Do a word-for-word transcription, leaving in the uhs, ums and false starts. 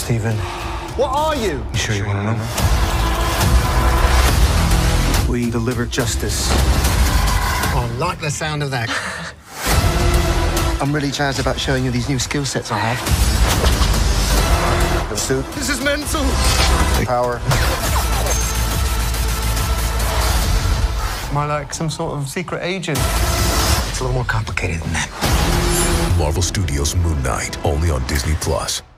Stephen. What are you? You sure you want to know? We deliver justice. Oh, I like the sound of that. I'm really jazzed about showing you these new skill sets I have. The suit. This is mental. The power. Am I like some sort of secret agent? It's a little more complicated than that. Marvel Studios' Moon Knight, only on Disney Plus.